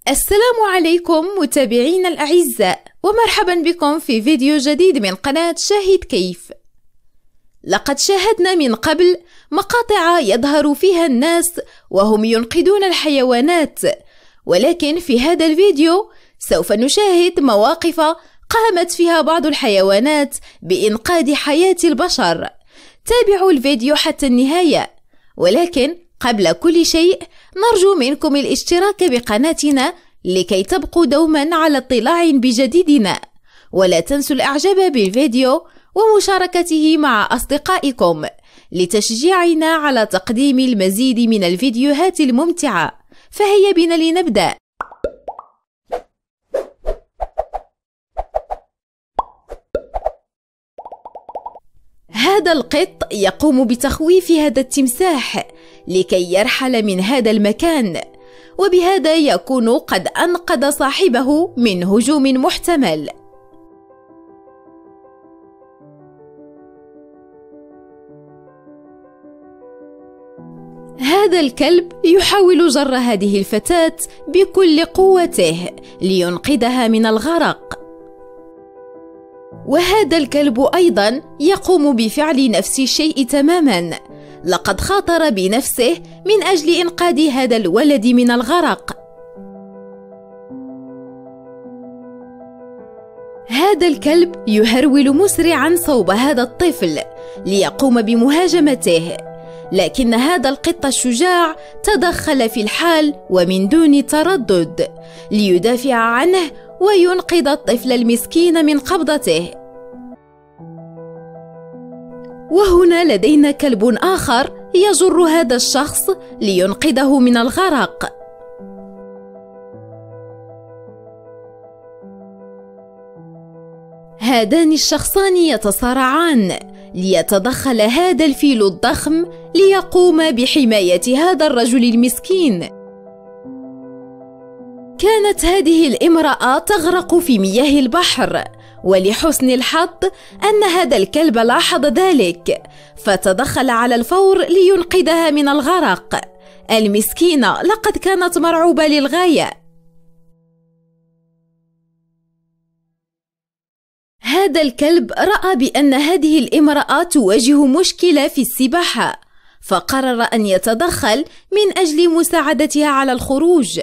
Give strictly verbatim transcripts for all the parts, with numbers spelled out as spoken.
السلام عليكم متابعينا الأعزاء، ومرحبا بكم في فيديو جديد من قناة شاهد كيف. لقد شاهدنا من قبل مقاطع يظهر فيها الناس وهم ينقذون الحيوانات، ولكن في هذا الفيديو سوف نشاهد مواقف قامت فيها بعض الحيوانات بإنقاذ حياة البشر. تابعوا الفيديو حتى النهاية، ولكن قبل كل شيء نرجو منكم الاشتراك بقناتنا لكي تبقوا دوما على اطلاع بجديدنا، ولا تنسوا الإعجاب بالفيديو ومشاركته مع أصدقائكم لتشجيعنا على تقديم المزيد من الفيديوهات الممتعة. فهيا بنا لنبدأ. هذا القط يقوم بتخويف هذا التمساح لكي يرحل من هذا المكان، وبهذا يكون قد أنقذ صاحبه من هجوم محتمل. هذا الكلب يحاول جر هذه الفتاة بكل قوته لينقذها من الغرق، وهذا الكلب أيضا يقوم بفعل نفس الشيء تماما. لقد خاطر بنفسه من أجل إنقاذ هذا الولد من الغرق. هذا الكلب يهرول مسرعا صوب هذا الطفل ليقوم بمهاجمته، لكن هذا القط الشجاع تدخل في الحال ومن دون تردد ليدافع عنه وينقذ الطفل المسكين من قبضته. وهنا لدينا كلب آخر يجر هذا الشخص لينقذه من الغرق. هذان الشخصان يتصارعان ليتدخل هذا الفيل الضخم ليقوم بحماية هذا الرجل المسكين. كانت هذه الامرأة تغرق في مياه البحر، ولحسن الحظ أن هذا الكلب لاحظ ذلك فتدخل على الفور لينقذها من الغرق. المسكينة لقد كانت مرعوبة للغاية. هذا الكلب رأى بأن هذه الامرأة تواجه مشكلة في السباحة، فقرر أن يتدخل من أجل مساعدتها على الخروج.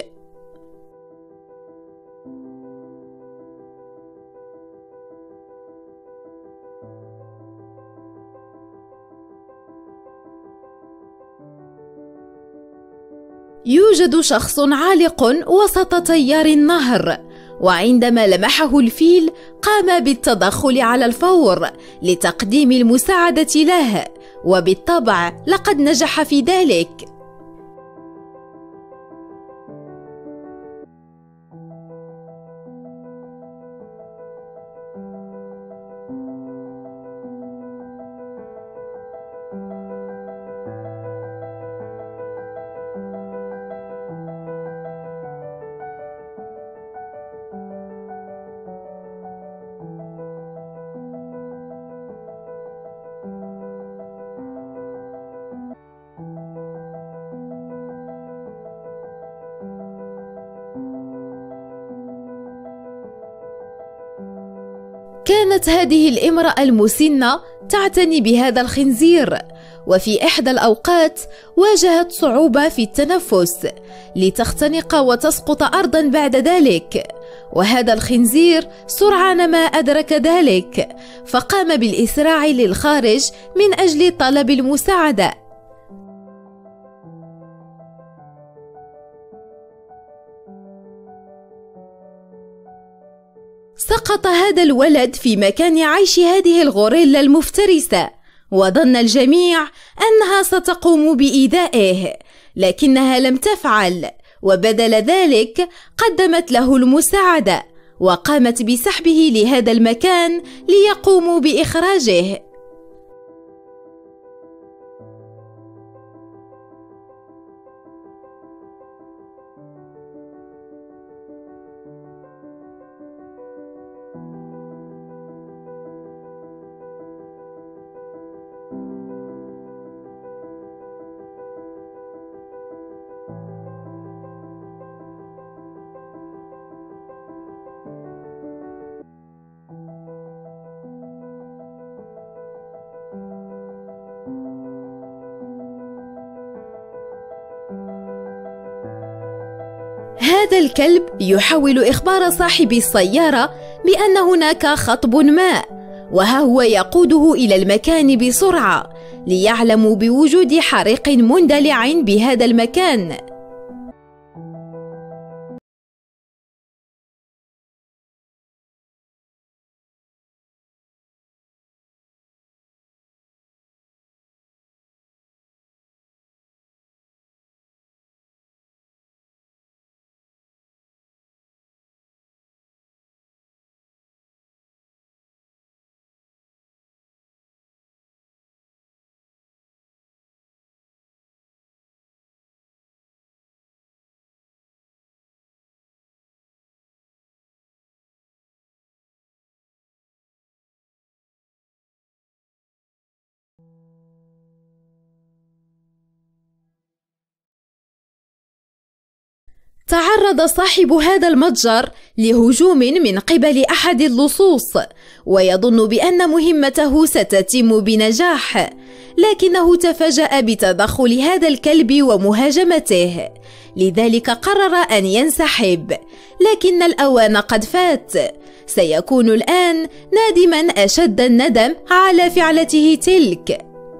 يوجد شخص عالق وسط تيار النهر، وعندما لمحه الفيل قام بالتدخل على الفور لتقديم المساعدة له، وبالطبع لقد نجح في ذلك. كانت هذه الامرأة المسنة تعتني بهذا الخنزير، وفي إحدى الأوقات واجهت صعوبة في التنفس لتختنق وتسقط أرضا بعد ذلك، وهذا الخنزير سرعان ما أدرك ذلك فقام بالإسراع للخارج من أجل طلب المساعدة. سقط هذا الولد في مكان عيش هذه الغوريلا المفترسة، وظن الجميع أنها ستقوم بإيذائه، لكنها لم تفعل، وبدل ذلك قدمت له المساعدة وقامت بسحبه لهذا المكان ليقوموا بإخراجه. هذا الكلب يحاول إخبار صاحب السيارة بأن هناك خطب ماء، وها هو يقوده إلى المكان بسرعة ليعلموا بوجود حريق مندلع بهذا المكان. تعرض صاحب هذا المتجر لهجوم من قبل أحد اللصوص، ويظن بأن مهمته ستتم بنجاح، لكنه تفاجأ بتدخل هذا الكلب ومهاجمته، لذلك قرر أن ينسحب، لكن الأوان قد فات. سيكون الآن نادما أشد الندم على فعلته تلك.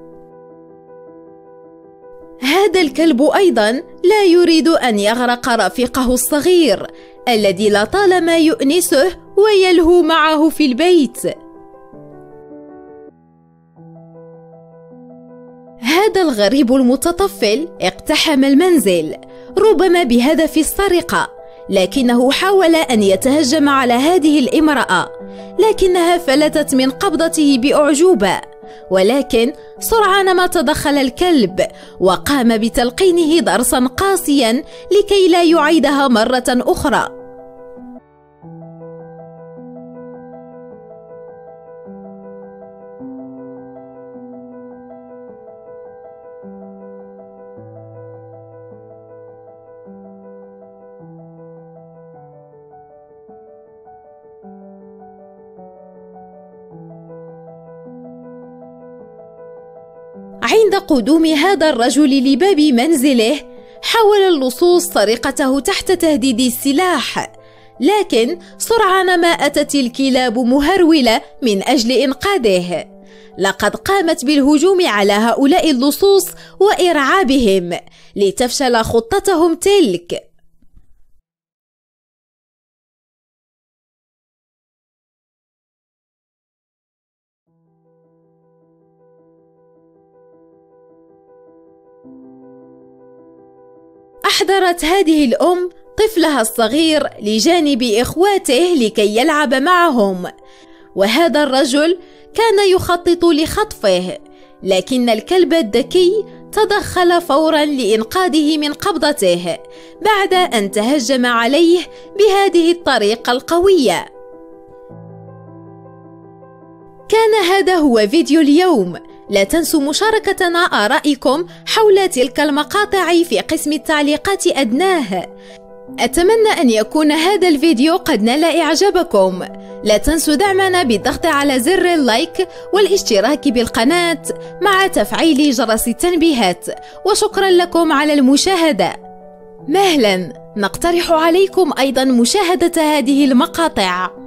هذا الكلب أيضا لا يريد أن يغرق رفيقه الصغير الذي لطالما يؤنسه ويلهو معه في البيت. هذا الغريب المتطفل اقتحم المنزل، ربما بهدف السرقة، لكنه حاول أن يتهجم على هذه الامرأة، لكنها فلتت من قبضته بأعجوبة، ولكن سرعان ما تدخل الكلب وقام بتلقينه درسا قاسيا لكي لا يعيدها مرة أخرى. عند قدوم هذا الرجل لباب منزله، حاول اللصوص سرقته تحت تهديد السلاح، لكن سرعان ما أتت الكلاب مهرولة من أجل إنقاذه. لقد قامت بالهجوم على هؤلاء اللصوص وإرعابهم لتفشل خطتهم تلك. أحضرت هذه الأم طفلها الصغير لجانب إخواته لكي يلعب معهم، وهذا الرجل كان يخطط لخطفه، لكن الكلب الذكي تدخل فورا لإنقاذه من قبضته بعد أن تهجم عليه بهذه الطريقة القوية. كان هذا هو فيديو اليوم. لا تنسوا مشاركتنا آرائكم حول تلك المقاطع في قسم التعليقات أدناه. أتمنى أن يكون هذا الفيديو قد نال إعجابكم. لا تنسوا دعمنا بالضغط على زر اللايك والاشتراك بالقناة مع تفعيل جرس التنبيهات، وشكرا لكم على المشاهدة. مهلا، نقترح عليكم أيضا مشاهدة هذه المقاطع.